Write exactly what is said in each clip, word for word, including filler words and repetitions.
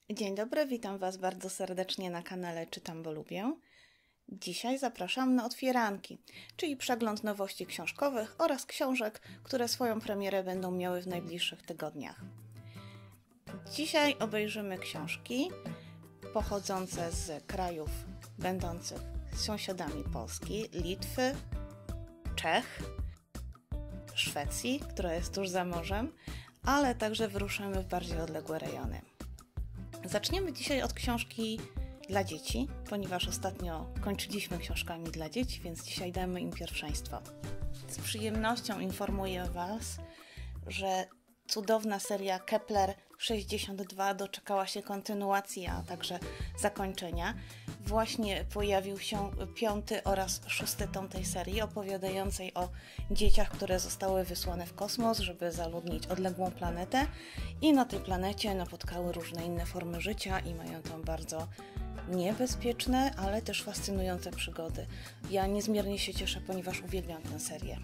Dzień dobry, witam Was bardzo serdecznie na kanale Czytam, bo lubię. Dzisiaj zapraszam na otwieranki, czyli przegląd nowości książkowych oraz książek, które swoją premierę będą miały w najbliższych tygodniach. Dzisiaj obejrzymy książki pochodzące z krajów będących sąsiadami Polski, Litwy, Czech, Szwecji, która jest tuż za morzem, ale także wyruszymy w bardziej odległe rejony. Zaczniemy dzisiaj od książki dla dzieci, ponieważ ostatnio kończyliśmy książkami dla dzieci, więc dzisiaj damy im pierwszeństwo. Z przyjemnością informuję Was, że cudowna seria Kepler sześćdziesiąt dwa doczekała się kontynuacji, a także zakończenia. Właśnie pojawił się piąty oraz szósty tom tej serii, opowiadającej o dzieciach, które zostały wysłane w kosmos, żeby zaludnić odległą planetę i na tej planecie napotkały różne inne formy życia i mają tam bardzo niebezpieczne, ale też fascynujące przygody. Ja niezmiernie się cieszę, ponieważ uwielbiam tę serię.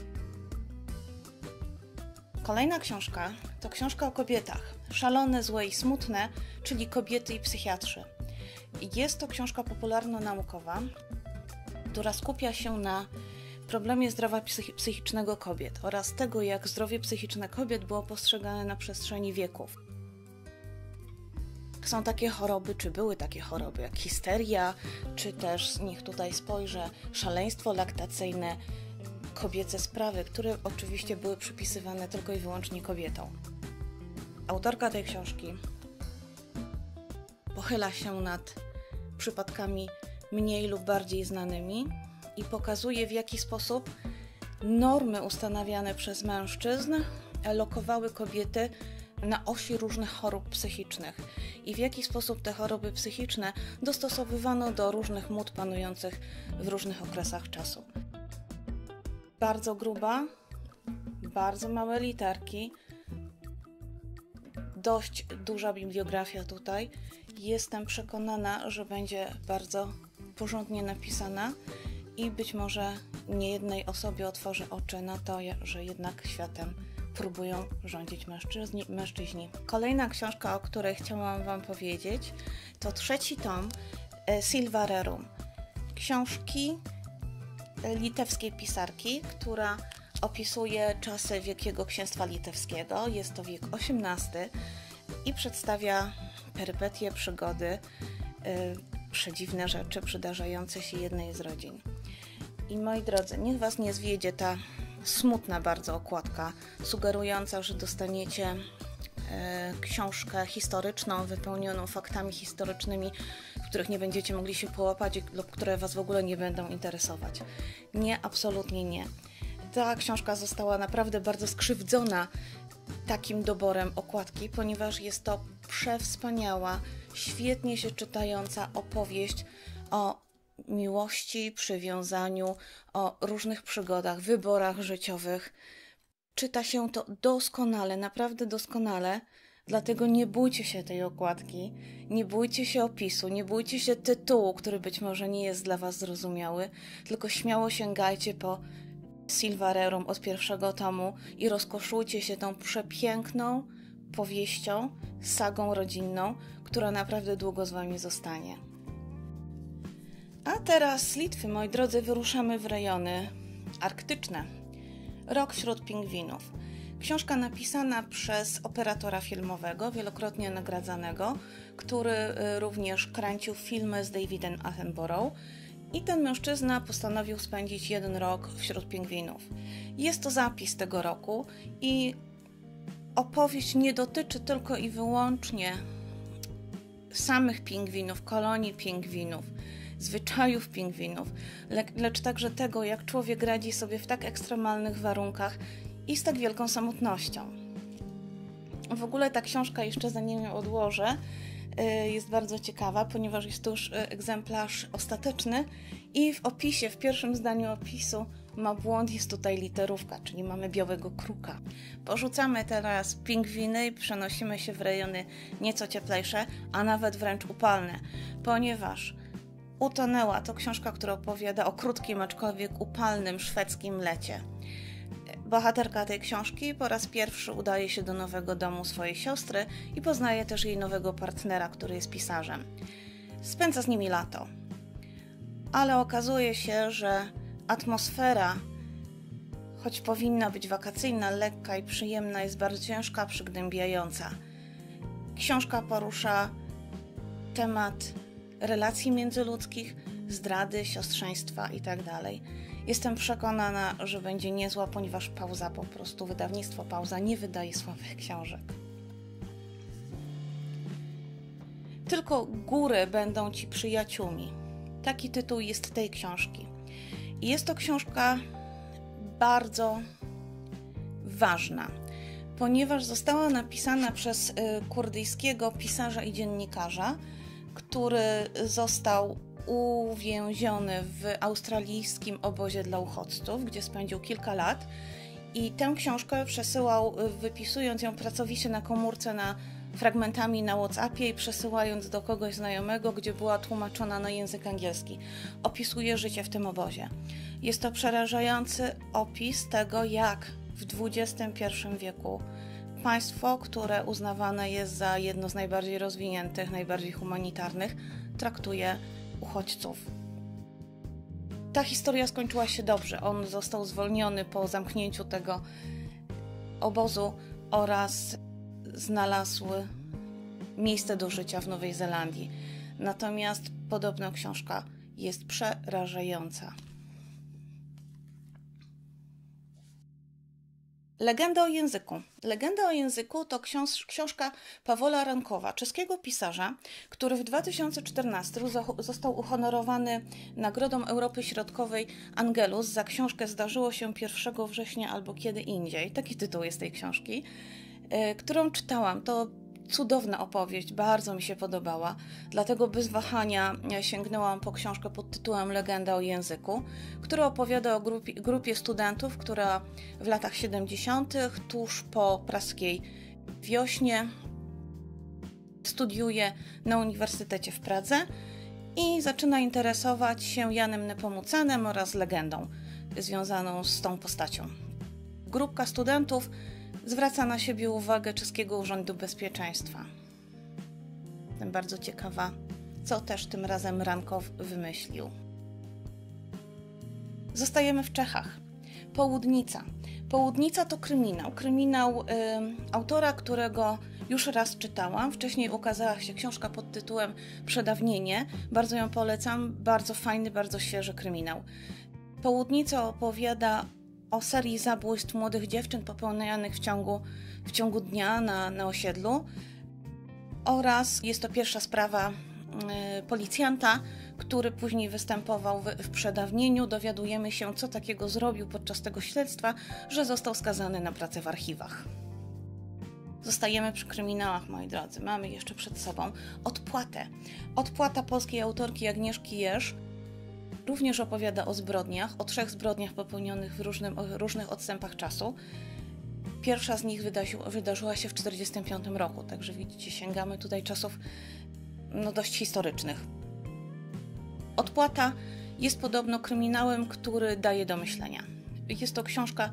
Kolejna książka to książka o kobietach. Szalone, złe i smutne, czyli kobiety i psychiatrzy. Jest to książka popularno-naukowa, która skupia się na problemie zdrowia psychicznego kobiet oraz tego, jak zdrowie psychiczne kobiet było postrzegane na przestrzeni wieków. Są takie choroby, czy były takie choroby, jak histeria, czy też, niech tutaj spojrzę, szaleństwo laktacyjne, kobiece sprawy, które oczywiście były przypisywane tylko i wyłącznie kobietom. Autorka tej książki pochyla się nad przypadkami mniej lub bardziej znanymi i pokazuje, w jaki sposób normy ustanawiane przez mężczyzn lokowały kobiety na osi różnych chorób psychicznych i w jaki sposób te choroby psychiczne dostosowywano do różnych mód panujących w różnych okresach czasu. Bardzo gruba, bardzo małe literki, dość duża bibliografia tutaj. Jestem przekonana, że będzie bardzo porządnie napisana i być może niejednej osobie otworzy oczy na to, że jednak światem próbują rządzić mężczyźni. mężczyźni. Kolejna książka, o której chciałam Wam powiedzieć, to trzeci tom Silva Rerum. Książki litewskiej pisarki, która opisuje czasy Wielkiego Księstwa Litewskiego. Jest to wiek osiemnasty i przedstawia perypetie, przygody, yy, przedziwne rzeczy przydarzające się jednej z rodzin. I moi drodzy, niech Was nie zwiedzie ta smutna bardzo okładka, sugerująca, że dostaniecie yy, książkę historyczną, wypełnioną faktami historycznymi, w których nie będziecie mogli się połapać lub które Was w ogóle nie będą interesować. Nie, absolutnie nie. Ta książka została naprawdę bardzo skrzywdzona takim doborem okładki, ponieważ jest to przewspaniała, świetnie się czytająca opowieść o miłości, przywiązaniu, o różnych przygodach, wyborach życiowych. Czyta się to doskonale, naprawdę doskonale, dlatego nie bójcie się tej okładki, nie bójcie się opisu, nie bójcie się tytułu, który być może nie jest dla Was zrozumiały, tylko śmiało sięgajcie po Silva Rerum od pierwszego tomu i rozkoszujcie się tą przepiękną powieścią, sagą rodzinną, która naprawdę długo z Wami zostanie. A teraz z Litwy, moi drodzy, wyruszamy w rejony arktyczne. Rok wśród pingwinów. Książka napisana przez operatora filmowego, wielokrotnie nagradzanego, który również kręcił filmy z Davidem Attenborough. I ten mężczyzna postanowił spędzić jeden rok wśród pingwinów. Jest to zapis tego roku i opowieść nie dotyczy tylko i wyłącznie samych pingwinów, kolonii pingwinów, zwyczajów pingwinów, le lecz także tego, jak człowiek radzi sobie w tak ekstremalnych warunkach i z tak wielką samotnością. W ogóle ta książka, jeszcze zanim ją odłożę, jest bardzo ciekawa, ponieważ jest to już egzemplarz ostateczny i w opisie, w pierwszym zdaniu opisu ma błąd, jest tutaj literówka, czyli mamy białego kruka. Porzucamy teraz pingwiny i przenosimy się w rejony nieco cieplejsze, a nawet wręcz upalne, ponieważ Utonęła to książka, która opowiada o krótkim, aczkolwiek upalnym szwedzkim lecie. Bohaterka tej książki po raz pierwszy udaje się do nowego domu swojej siostry i poznaje też jej nowego partnera, który jest pisarzem. Spędza z nimi lato. Ale okazuje się, że atmosfera, choć powinna być wakacyjna, lekka i przyjemna, jest bardzo ciężka, przygnębiająca. Książka porusza temat relacji międzyludzkich, zdrady, siostrzeństwa itd. Jestem przekonana, że będzie niezła, ponieważ Pauza, po prostu wydawnictwo Pauza nie wydaje słabych książek. Tylko góry będą ci przyjaciółmi. Taki tytuł jest tej książki. I jest to książka bardzo ważna, ponieważ została napisana przez kurdyjskiego pisarza i dziennikarza, który został uwięziony w australijskim obozie dla uchodźców, gdzie spędził kilka lat i tę książkę przesyłał, wypisując ją pracowicie na komórce na fragmentami na WhatsAppie i przesyłając do kogoś znajomego, gdzie była tłumaczona na język angielski. Opisuje życie w tym obozie. Jest to przerażający opis tego, jak w dwudziestym pierwszym wieku państwo, które uznawane jest za jedno z najbardziej rozwiniętych, najbardziej humanitarnych, traktuje uchodźców. Ta historia skończyła się dobrze. On został zwolniony po zamknięciu tego obozu oraz znalazł miejsce do życia w Nowej Zelandii. Natomiast podobno książka jest przerażająca. Legenda o języku. Legenda o języku to książ książka Pawła Rankowa, czeskiego pisarza, który w dwa tysiące czternastym został uhonorowany Nagrodą Europy Środkowej Angelus za książkę Zdarzyło się pierwszego września albo kiedy indziej. Taki tytuł jest tej książki, yy, którą czytałam. To cudowna opowieść, bardzo mi się podobała, dlatego bez wahania sięgnęłam po książkę pod tytułem Legenda o języku, która opowiada o grupie, grupie studentów, która w latach siedemdziesiątych, tuż po praskiej wiośnie, studiuje na Uniwersytecie w Pradze i zaczyna interesować się Janem Nepomucenem oraz legendą związaną z tą postacią. Grupka studentów zwraca na siebie uwagę czeskiego Urzędu Bezpieczeństwa. Jestem bardzo ciekawa, co też tym razem Rankow wymyślił. Zostajemy w Czechach. Południca. Południca to kryminał. Kryminał y, autora, którego już raz czytałam. Wcześniej ukazała się książka pod tytułem Przedawnienie. Bardzo ją polecam. Bardzo fajny, bardzo świeży kryminał. Południca opowiada o serii zabójstw młodych dziewczyn popełnianych w ciągu, w ciągu dnia na, na osiedlu oraz jest to pierwsza sprawa y, policjanta, który później występował w, w przedawnieniu. Dowiadujemy się, co takiego zrobił podczas tego śledztwa, że został skazany na pracę w archiwach. Zostajemy przy kryminałach, moi drodzy. Mamy jeszcze przed sobą Odpłatę. Odpłata polskiej autorki Agnieszki Jerz również opowiada o zbrodniach, o trzech zbrodniach popełnionych w różnym, różnych odstępach czasu. Pierwsza z nich wydarzył, wydarzyła się w tysiąc dziewięćset czterdziestym piątym roku, także widzicie, sięgamy tutaj czasów no, dość historycznych. Odpłata jest podobno kryminałem, który daje do myślenia. Jest to książka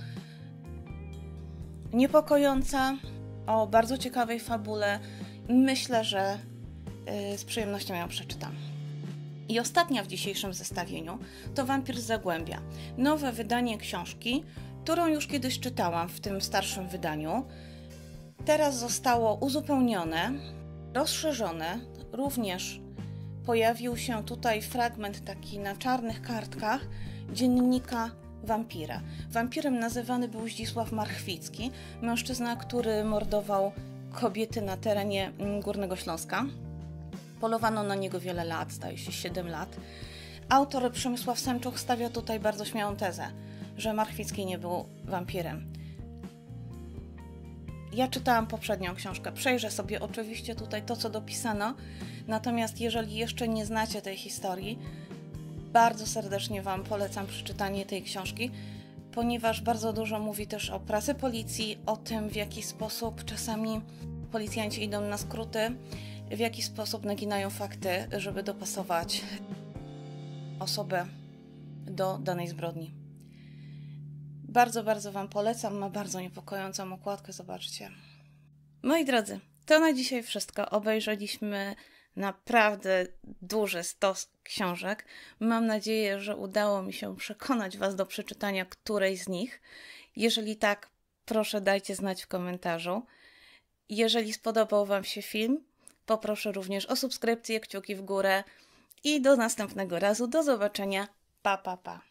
niepokojąca, o bardzo ciekawej fabule. Myślę, że yy, z przyjemnością ją przeczytam. I ostatnia w dzisiejszym zestawieniu to Wampir z Zagłębia. Nowe wydanie książki, którą już kiedyś czytałam w tym starszym wydaniu. Teraz zostało uzupełnione, rozszerzone. Również pojawił się tutaj fragment taki na czarnych kartkach dziennika wampira. Wampirem nazywany był Zdzisław Marchwicki, mężczyzna, który mordował kobiety na terenie Górnego Śląska. Polowano na niego wiele lat, zdaje się siedem lat. Autor Przemysław Semczuch stawia tutaj bardzo śmiałą tezę, że Marchwicki nie był wampirem. Ja czytałam poprzednią książkę, przejrzę sobie oczywiście tutaj to, co dopisano, natomiast jeżeli jeszcze nie znacie tej historii, bardzo serdecznie Wam polecam przeczytanie tej książki, ponieważ bardzo dużo mówi też o pracy policji, o tym, w jaki sposób czasami policjanci idą na skróty, w jaki sposób naginają fakty, żeby dopasować osobę do danej zbrodni. Bardzo, bardzo Wam polecam. Ma bardzo niepokojącą okładkę, zobaczcie. Moi drodzy, to na dzisiaj wszystko. Obejrzeliśmy naprawdę duży stos książek. Mam nadzieję, że udało mi się przekonać Was do przeczytania którejś z nich. Jeżeli tak, proszę dajcie znać w komentarzu. Jeżeli spodobał Wam się film, poproszę również o subskrypcję, kciuki w górę i do następnego razu. Do zobaczenia. Pa, pa, pa.